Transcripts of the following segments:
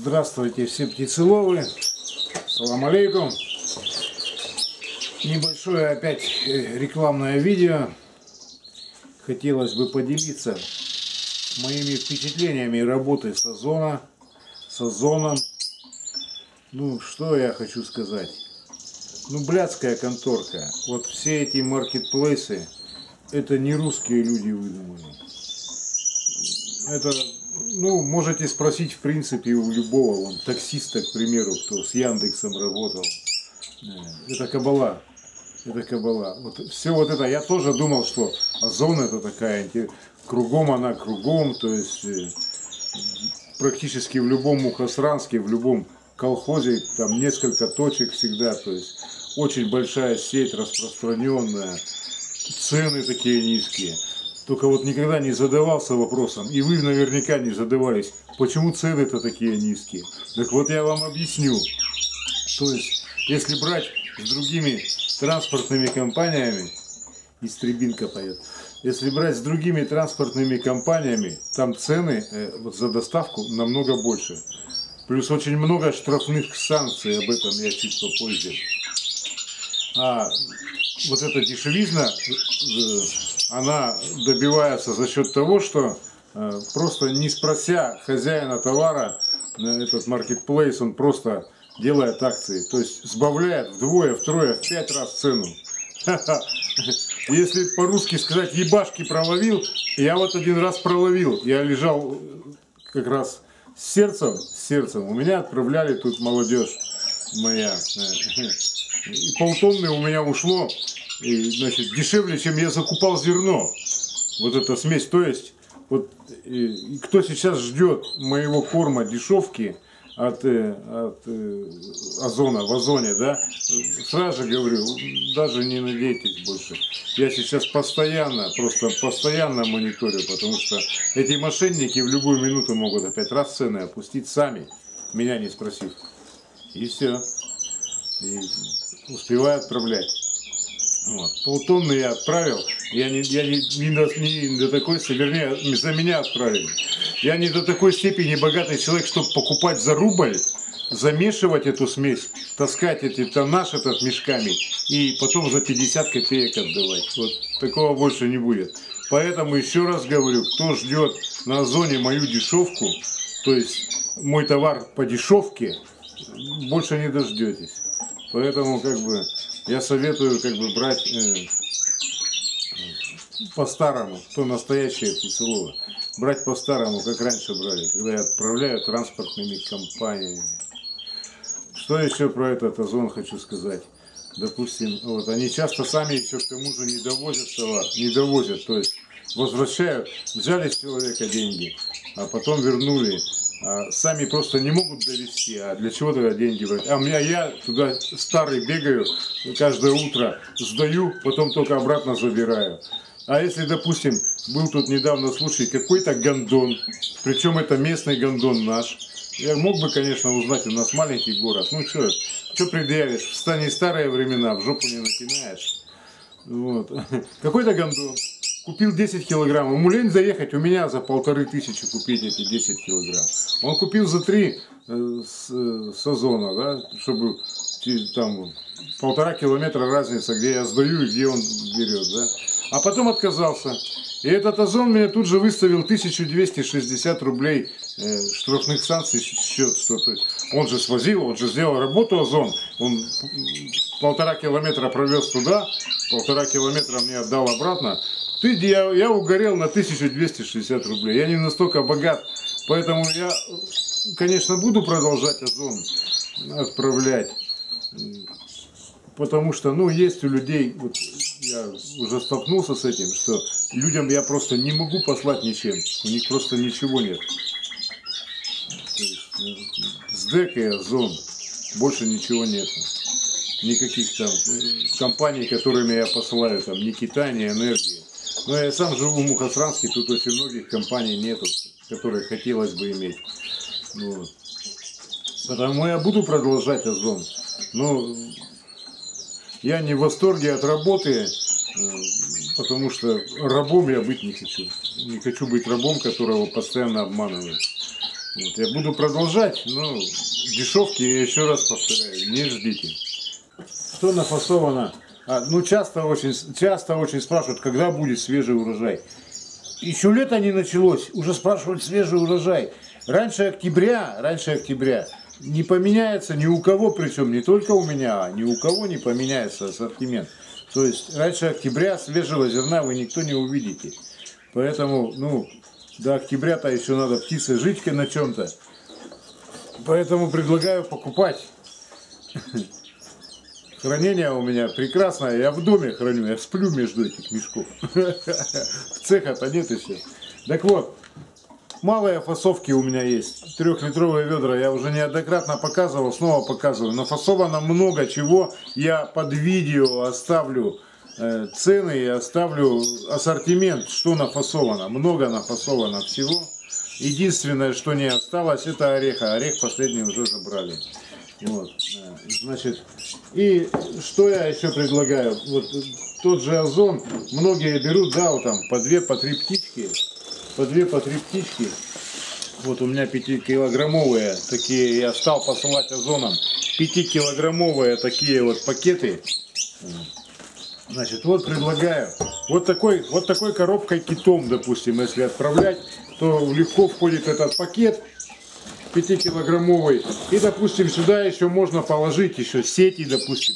Здравствуйте, все птицеловы. Салам алейкум. Небольшое опять рекламное видео. Хотелось бы поделиться моими впечатлениями работы с Озоном. Ну, что я хочу сказать. Ну, блядская конторка. Вот все эти маркетплейсы, это не русские люди выдумали. Это, ну, можете спросить, в принципе, у любого, вон, таксиста, к примеру, кто с Яндексом работал. Это кабала. Это кабала. Вот все вот это, я тоже думал, что Озон это такая, кругом она кругом, то есть практически в любом Мухосранске, в любом колхозе, там несколько точек всегда, то есть очень большая сеть распространенная, цены такие низкие. Только вот никогда не задавался вопросом, и вы наверняка не задавались, почему цены-то такие низкие. Так вот я вам объясню. То есть, если брать с другими транспортными компаниями, истребинка поет, если брать с другими транспортными компаниями, там цены вот за доставку намного больше. Плюс очень много штрафных санкций, об этом я чуть попозже. А вот эта дешевизна, она добивается за счет того, что просто не спрося хозяина товара, этот маркетплейс, он просто делает акции. То есть сбавляет вдвое, втрое, в 5 раз цену. Если по-русски сказать, ебашки проловил, я вот один раз проловил. Я лежал как раз с сердцем. У меня отправляли тут молодежь моя. И полтонны у меня ушло. И, значит, дешевле, чем я закупал зерно. Вот эта смесь. То есть, вот кто сейчас ждет моего корма дешевки от Озона, в Озоне, да, сразу же говорю, даже не надейтесь больше. Я сейчас постоянно мониторю, потому что эти мошенники в любую минуту могут опять раз цены опустить сами, меня не спросив. И все. И успеваю отправлять. Вот. Полтонны я отправил, я не до такой, вернее, за меня отправили. Я не до такой степени богатый человек, чтобы покупать за рубль, замешивать эту смесь, таскать эти тоннаж этот мешками и потом за 50 копеек отдавать. Вот такого больше не будет. Поэтому еще раз говорю, кто ждет на Озоне мою дешевку, то есть мой товар по дешевке, больше не дождетесь. Поэтому как бы я советую как бы брать по-старому, то настоящее птицелово. Брать по-старому, как раньше брали, когда я отправляю транспортными компаниями. Что еще про этот Озон хочу сказать? Допустим, вот они часто сами еще к тому же не довозят товар, то есть возвращают, взяли с человека деньги, а потом вернули. А сами просто не могут довести, а для чего тогда деньги брать? А я туда старый бегаю, каждое утро сдаю, потом только обратно забираю. А если, допустим, был тут недавно случай, какой-то гондон, причем это местный гондон наш, я мог бы, конечно, узнать, у нас маленький город, ну что предъявишь, в старые времена, в жопу не напинаешь. Вот. Какой-то гондон. Купил 10 килограмм. Ему лень заехать, у меня за 1500 купить эти 10 килограмм. Он купил за 3 с Озона, да, чтобы там 1,5 километра разница, где я сдаю и где он берет, да. А потом отказался. И этот Озон мне тут же выставил 1260 рублей штрафных санкций счет. Что, то есть он же свозил, он же сделал работу Озон. Он 1,5 километра провез туда, 1,5 километра мне отдал обратно. Я угорел на 1260 рублей. Я не настолько богат, поэтому я, конечно, буду продолжать Озон отправлять. Потому что, ну, есть у людей, вот я уже столкнулся с этим, что людям я просто не могу послать ничем. У них просто ничего нет. То есть, СДЭК и Озон, больше ничего нет. Никаких там компаний, которыми я посылаю, там, ни Китай, ни Энергии. Но я сам живу в Мухосранске, тут очень многих компаний нету, которые хотелось бы иметь. Вот. Потому я буду продолжать Озон. Но я не в восторге от работы, потому что рабом я быть не хочу. Не хочу быть рабом, которого постоянно обманывают. Вот, я буду продолжать, но дешевки, я еще раз повторяю, не ждите. Что нафасовано? Ну часто очень спрашивают, когда будет свежий урожай. Еще лето не началось, уже спрашивают свежий урожай. Раньше октября не поменяется ни у кого, причем не только у меня, ни у кого не поменяется ассортимент. То есть раньше октября свежего зерна вы никто не увидите. Поэтому, ну, до октября-то еще надо птице жить на чем-то. Поэтому предлагаю покупать. Хранение у меня прекрасное. Я в доме храню, я сплю между этих мешков. Цеха-то нет еще. Так вот, малые фасовки у меня есть. 3-литровые ведра. Я уже неоднократно показывал, снова показываю. Нафасовано много чего. Я под видео оставлю цены и оставлю ассортимент, что нафасовано. Много нафасовано всего. Единственное, что не осталось, это ореха. Орех последний уже забрали. Вот, значит, и что я еще предлагаю? Вот тот же Озон, многие берут, да, вот там по 2-3 птички. По 2-3 птички. Вот у меня 5-килограммовые такие, я стал посылать Озоном. 5-килограммовые такие вот пакеты. Значит, вот предлагаю, вот такой коробкой китом, допустим, если отправлять, то легко входит этот пакет 5-килограммовый. И, допустим, сюда еще можно положить еще сети, допустим.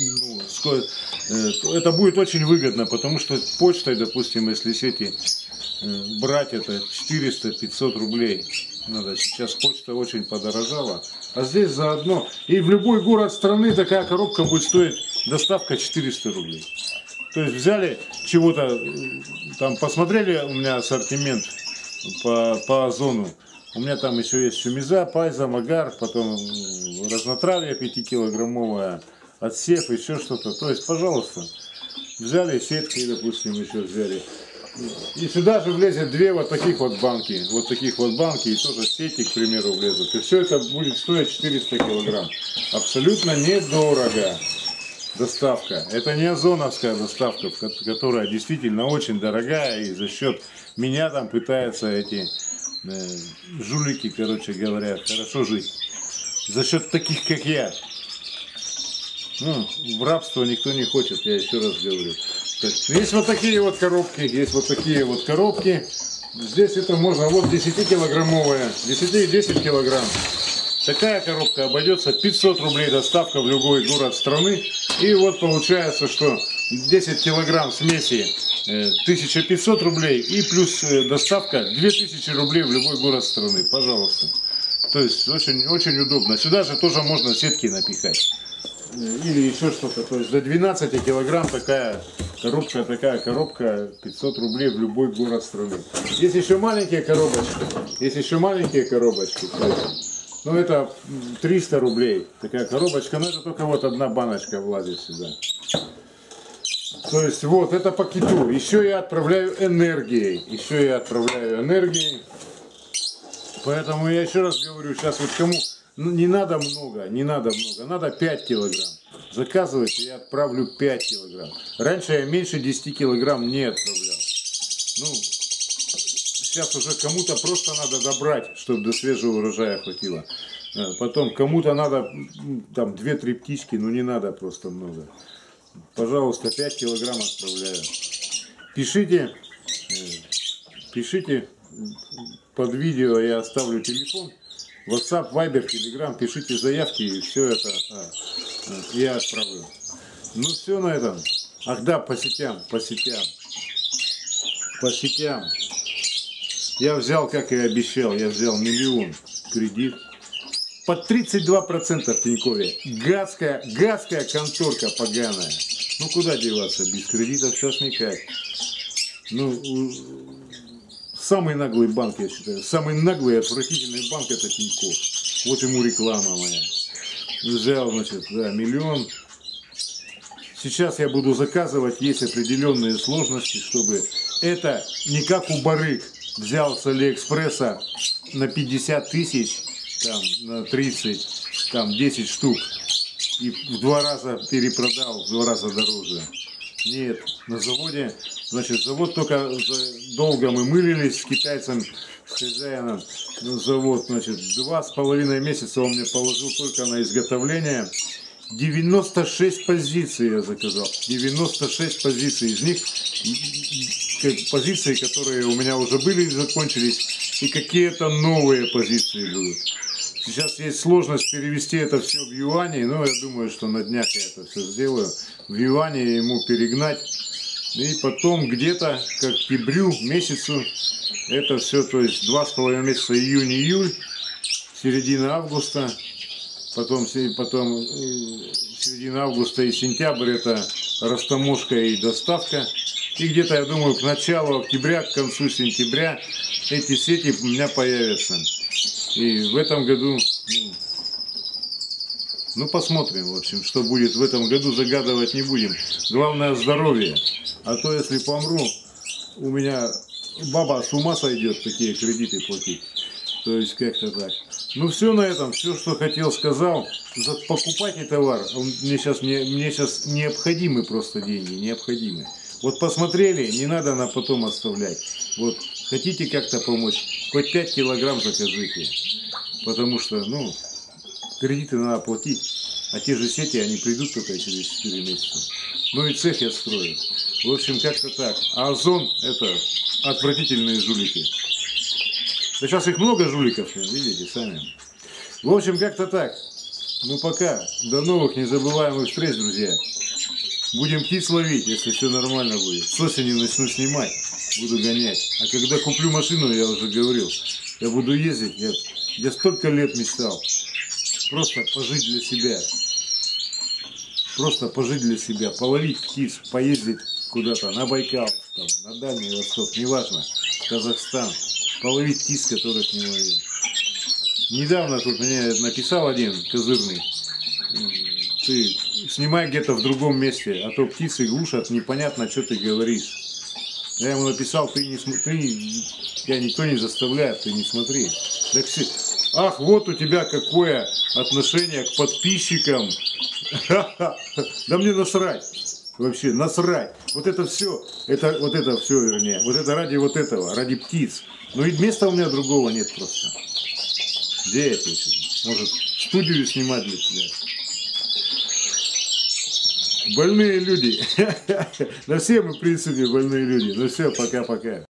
Ну, это будет очень выгодно, потому что почтой, допустим, если сети брать, это 400-500 рублей. Надо. Сейчас почта очень подорожала. А здесь заодно. И в любой город страны такая коробка будет стоить доставка 400 рублей. То есть взяли чего-то, там посмотрели у меня ассортимент по Озону. У меня там еще есть шумиза, пайза, магар, потом разнотравье 5-килограммовая, отсев, еще что-то. То есть, пожалуйста, взяли сетки, допустим, еще взяли. И сюда же влезет 2 вот таких вот банки. И тоже сети, к примеру, влезут. И все это будет стоить 400 килограмм. Абсолютно недорого. Доставка. Это не озоновская доставка, которая действительно очень дорогая. И за счет меня там пытаются эти жулики, короче говоря, хорошо жить. За счет таких, как я. Ну, в рабство никто не хочет, я еще раз говорю. Есть вот такие вот коробки, Здесь это можно, вот 10-килограммовая, 10 килограмм. Такая коробка обойдется 500 рублей доставка в любой город страны. И вот получается, что 10 килограмм смеси 1500 рублей и плюс доставка 2000 рублей в любой город страны. Пожалуйста. То есть очень, очень удобно. Сюда же тоже можно сетки напихать. Или еще что-то. То есть до 12 килограмм такая коробка 500 рублей в любой город страны. Есть еще маленькие коробочки. То есть, ну это 300 рублей такая коробочка, но это только вот одна баночка влазит сюда. То есть вот это по киту. Еще я отправляю энергией. Поэтому я еще раз говорю, сейчас вот кому не надо много, надо 5 килограмм. Заказывайте, я отправлю 5 килограмм. Раньше я меньше 10 килограмм не отправлял. Ну, сейчас уже кому-то просто надо добрать, чтобы до свежего урожая хватило. Потом кому-то надо там 2-3 птички, но не надо просто много. Пожалуйста, 5 килограмм отправляю. Пишите под видео, я оставлю телефон. WhatsApp, Viber, Telegram, пишите заявки, и все это я отправлю. Ну все на этом. Ах да, по сетям. Я взял, как и обещал, я взял 1 миллион кредит. Под 32% в Тинькове. Гадская конторка поганая. Ну куда деваться, без кредитов сейчас никак. Ну, самый наглый банк, я считаю. Самый наглый и отвратительный банк — это Тинькофф. Вот ему реклама моя. Взял, значит, да, 1 миллион. Сейчас я буду заказывать, есть определенные сложности, чтобы это не как у барыг. Взял с Алиэкспресса на 50 тысяч, там, на 30, там, 10 штук. И в 2 раза перепродал, в 2 раза дороже. Нет, на заводе, значит, завод только долго мы мылились с китайцем, с хозяином. Завод, значит, 2,5 месяца он мне положил только на изготовление. 96 позиций я заказал. 96 позиций. Из них позиции, которые у меня уже были, закончились. И какие-то новые позиции будут. Сейчас есть сложность перевести это все в юани. Но я думаю, что на днях я это все сделаю. В юани ему перегнать. И потом где-то к октябрю месяцу это все, то есть 2,5 месяца июнь-июль, середина августа. Потом середина августа и сентябрь это растаможка и доставка. И где-то, я думаю, к началу октября, к концу сентября эти сети у меня появятся. И в этом году, ну посмотрим, в общем, что будет в этом году, загадывать не будем. Главное здоровье. А то если помру, у меня баба с ума сойдет такие кредиты платить. То есть как-то так. Ну все на этом, все, что хотел, сказал. Покупайте товар, мне сейчас необходимы просто деньги, необходимы. Вот посмотрели, не надо на потом оставлять. Вот хотите как-то помочь, хоть 5 килограмм закажите. Потому что, ну, кредиты надо платить. А те же сети, они придут только через 4 месяца. Ну и цех я строю. В общем, как-то так. А Озон это отвратительные жулики. Да сейчас их много жуликов, видите, сами. В общем, как-то так. Ну пока. До новых незабываемых встреч, друзья. Будем птиц ловить, если все нормально будет. С осени начну снимать, буду гонять. А когда куплю машину, я уже говорил, я буду ездить. Я столько лет мечтал. Просто пожить для себя. Просто пожить для себя. Половить птиц, поездить куда-то на Байкал, там, на Дальний Восток, неважно, в Казахстан. Половить птиц, которых не ловил. Недавно тут мне написал один козырный: ты снимай где-то в другом месте, а то птицы глушат, непонятно, что ты говоришь. Я ему написал: ты не смотри, тебя никто не заставляет, ты не смотри. Так, ах, вот у тебя какое отношение к подписчикам. Да мне насрать. Вообще насрать. Вот это все, вернее, вот это ради вот этого, ради птиц. Ну и места у меня другого нет просто. Где это еще? Может, студию снимать для тебя? Больные люди. Да все мы, в принципе, больные люди. Ну все, пока-пока.